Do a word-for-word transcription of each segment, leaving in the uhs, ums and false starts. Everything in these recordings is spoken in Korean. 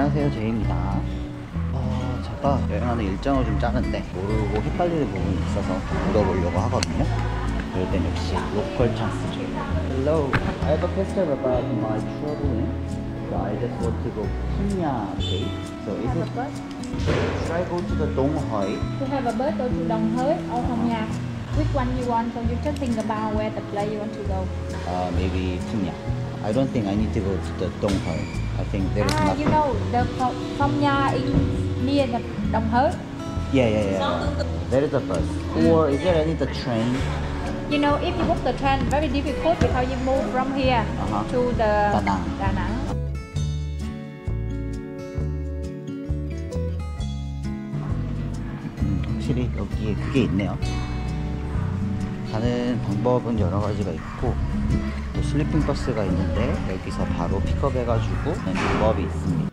안녕하세요, 제이입니다. 어, 제가 여행하는 일정을 좀 짜는데 모르고 헷갈리는 부분이 있어서 물어보려고 하거든요. 그럴 땐 역시 로컬 찬스죠. Hello, I have a question about my traveling. So I just want to go Punya Gate. So is it, should I go to the Donghoi? To have a bus, go to Dong Hới or Phong Nha. Which one you want? So you just think about where the place you want to go. Uh, maybe Punya. I don't think I need to go to the Donghoi. I think there is Ah, nothing. you know the Pho- Phong Nha is near the Dong Hới. Yeah, yeah, yeah. There is a bus. Or is there any the train? You know, if you book the train, very difficult because you move from here Uh-huh. to the Da Nang. Da Nang. 음, 확실히 여기에 그게 있네요. 가는 방법은 여러 가지가 있고 또 슬리핑 버스가 있는데 여기서 바로 픽업 해가지고 가는 방법이 있습니다.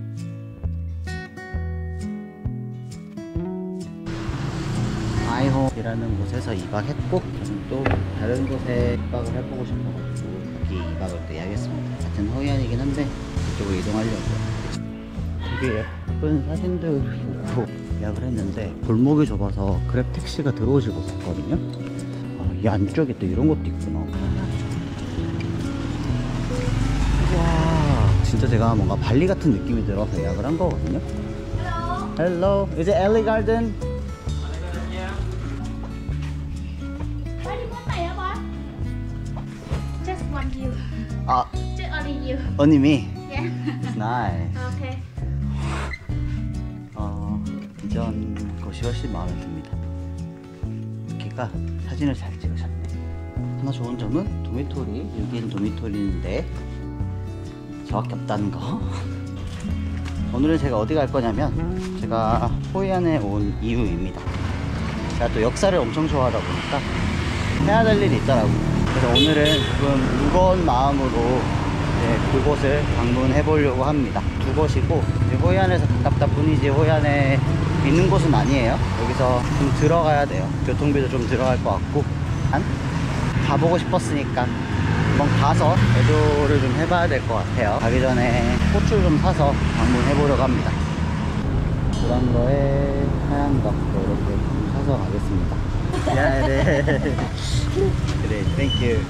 아이홈이라는 곳에서 이박했고 저는 또 다른 곳에 이박을 해보고 싶어가지고 여기 이박을 또 예약했습니다. 같은 호이안이긴 한데 이쪽으로 이동하려고요. 되게 예쁜 사진들을 보고 예약을 했는데 골목이 좁아서 그랩 택시가 들어오질 못했거든요. 아, 이 안쪽에 또 이런 것도 있구나. 와, 진짜 제가 뭔가 발리 같은 느낌이 들어서 예약을 한 거거든요. Hello. Hello. Is it Ellie Garden? Just one you. 아, Just only you. 언니 미. Yeah. 나이스. Okay. 어, 이전 곳이 훨씬 마음에 듭니다. 여기가 사진을 잘 찍으셨네. 하나 좋은 점은 도미토리, 육 인 도미토리인데 저밖에 없다는 거. 오늘은 제가 어디 갈 거냐면 제가 호이안에 온 이유입니다. 제가 또 역사를 엄청 좋아하다 보니까 해야 될 일이 있더라고요. 그래서 오늘은 조금 무거운 마음으로 네, 그곳을 방문해 보려고 합니다. 두 곳이고 호이안에서 가깝다 뿐이지 호이안에 있는 곳은 아니에요. 여기서 좀 들어가야 돼요. 교통비도 좀 들어갈 것 같고 한 가보고 싶었으니까 한번 가서 애도를 좀 해봐야 될 것 같아요. 가기 전에 꽃을 좀 사서 방문해 보려고 합니다. 그런 거에 하얀 것도 이렇게 좀 사서 가겠습니다. 네. 그래, 땡큐.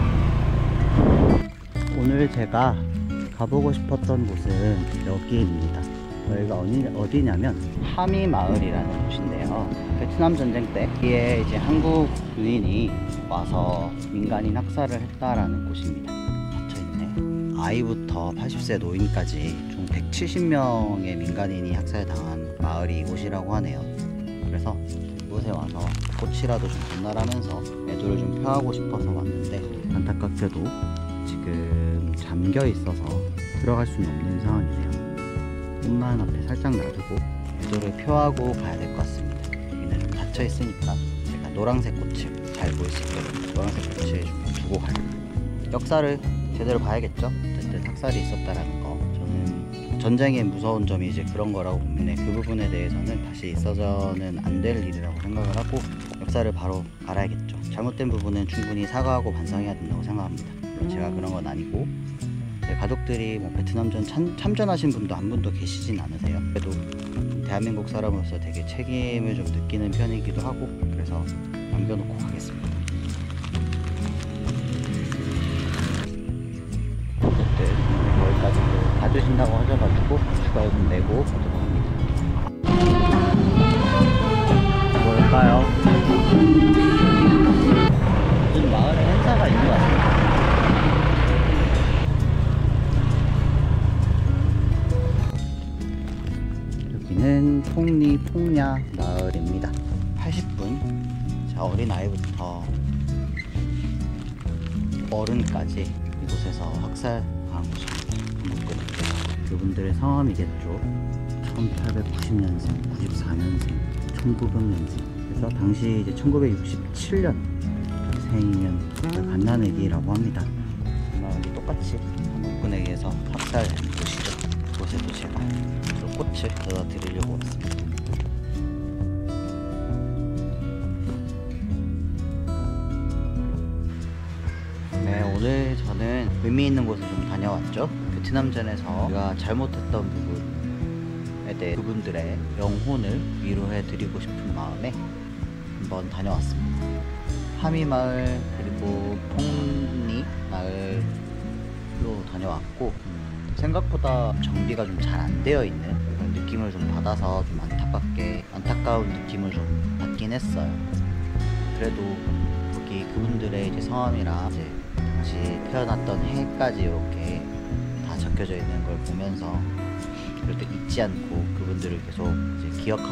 오늘 제가 가보고 싶었던 곳은 여기입니다. 여기가 어디, 어디냐면 하미 마을이라는 곳인데요. 베트남 전쟁 때 여기에 이제 한국 군인이 와서 민간인 학살을 했다라는 곳입니다. 닫혀있네. 아이부터 팔십 세 노인까지 총 백칠십 명의 민간인이 학살당한 마을이 이곳이라고 하네요. 그래서 이곳에 와서 꽃이라도 좀 전달하면서 애도를 좀 표하고 싶어서 왔는데 안타깝게도 지금 잠겨 있어서 들어갈 수는 없는 상황이네요. 꽃만 앞에 살짝 놔두고 애도를 표하고 가야 될 것 같습니다. 여기는 좀 닫혀 있으니까 제가 노란색 꽃을 잘 보일 수 있도록 노란색 꽃을 좀 두고 가요. 역사를 제대로 봐야겠죠. 어쨌든 학살이 있었다라는 거, 저는 전쟁의 무서운 점이 이제 그런 거라고 보면 그 부분에 대해서는 다시 있어서는 안 될 일이라고 생각을 하고 역사를 바로 알아야겠죠. 잘못된 부분은 충분히 사과하고 반성해야 된다고 생각합니다. 물론 제가 그런 건 아니고 제 가족들이 뭐 베트남전 참, 참전하신 분도 한 분도 계시진 않으세요. 그래도 대한민국 사람으로서 되게 책임을 좀 느끼는 편이기도 하고 그래서 남겨놓고 가겠습니다. 어쨌든 거기까지 봐주신다고 하셔가지고 추가 요금 내고 가도록 합니다. 뭘까요? 요즘 마을에 행사가 있는 것 같습니다. 여기는 폭리 폭야 마을입니다. 팔십 분. 자, 어린 아이부터 어른까지 이곳에서 학살한 곳입니다. 한국군인께서. 그분들의 성함이겠죠. 천팔백구십 년생, 구십사 년생, 천구백 년생. 그래서 당시 이제 천구백육십칠 년 생이면 갓난애기라고 합니다. 이 마을이 똑같이 한국군에 의해서 학살된 곳이죠. 그곳에도 제가 또 꽃을 넣어 드리려고 왔습니다. 네, 오늘 저는 의미 있는 곳을 좀 다녀왔죠. 베트남전에서 우리가 잘못했던 부분에 대해 그분들의 영혼을 위로해드리고 싶은 마음에 한번 다녀왔습니다. 하미마을 그리고 폭리 마을로 다녀왔고 음, 생각보다 정비가 좀 잘 안 되어 있는 그런 느낌을 좀 받아서 좀 안타깝게 안타까운 느낌을 좀 받긴 했어요. 그래도 여기 그분들의 이제 성함이랑 이제 다시 태어났던 해까지 이렇게 다 적혀져 있는 걸 보면서 그래도 잊지 않고 그분들을 계속 이제 기억하고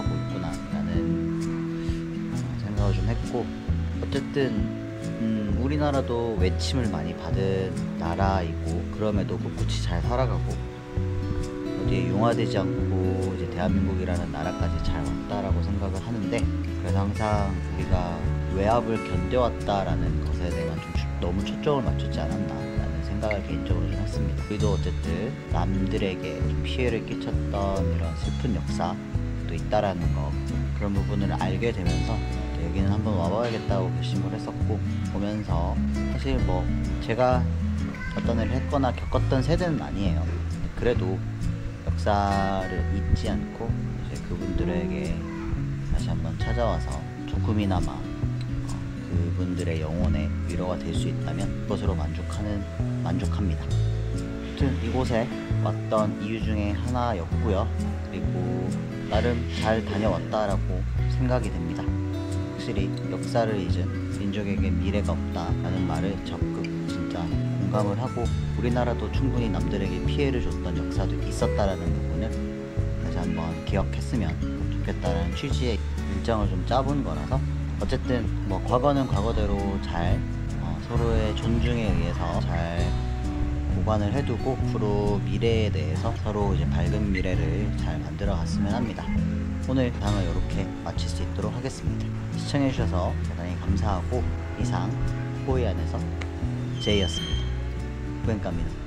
있구나라는 생각을 좀 했고, 어쨌든 음, 우리나라도 외침을 많이 받은 나라이고 그럼에도 꿋꿋이 잘 살아가고 어디에 용화되지 않고 이제 대한민국이라는 나라까지 잘 왔다라고 생각을 하는데, 그래서 항상 우리가 외압을 견뎌왔다라는 것에 대해서 좀 너무 초점을 맞추지 않았나라는 생각을 개인적으로 좀 했습니다. 우리도 어쨌든 남들에게 좀 피해를 끼쳤던 이런 슬픈 역사도 있다라는 거, 그런 부분을 알게 되면서 여기는 한번 와봐야겠다고 결심을 했었고, 보면서 사실 뭐 제가 어떤 일을 했거나 겪었던 세대는 아니에요. 그래도 역사를 잊지 않고 이제 그분들에게 다시 한번 찾아와서 조금이나마 어, 그분들의 영혼에 위로가 될 수 있다면 그것으로 만족하는 만족합니다. 아무튼 이곳에 왔던 이유 중에 하나였고요. 그리고 나름 잘 다녀왔다라고 생각이 됩니다. 확실히 역사를 잊은 민족에게 미래가 없다라는 말을 적극 진짜 공감을 하고, 우리나라도 충분히 남들에게 피해를 줬던 역사도 있었다라는 부분을 다시 한번 기억했으면 좋겠다라는 취지의 일정을 좀 짜본 거라서, 어쨌든 뭐 과거는 과거대로 잘 어, 서로의 존중에 의해서 잘 보관을 해두고 앞으로 미래에 대해서 서로 이제 밝은 미래를 잘 만들어 갔으면 합니다. 오늘 영상을 이렇게 마칠 수 있도록 하겠습니다. 시청해주셔서 대단히 감사하고, 이상 호이안에서 제이였습니다. 부엔카미노.